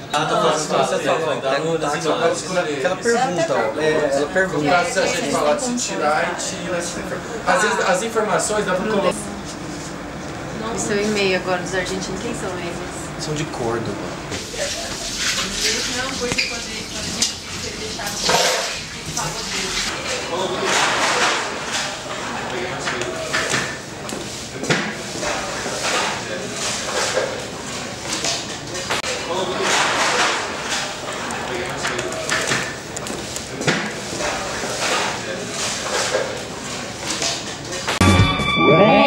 Ah, tô falando que você falou. Pega um táxi, aquela pergunta, ó. Ela pergunta. Se a gente falar de se tirar e tira. Às vezes as informações dá pra colocar. O seu e-mail agora dos argentinos, quem são eles? São de Córdoba. Não, coisa quando ele deixava o favor dele. Yeah.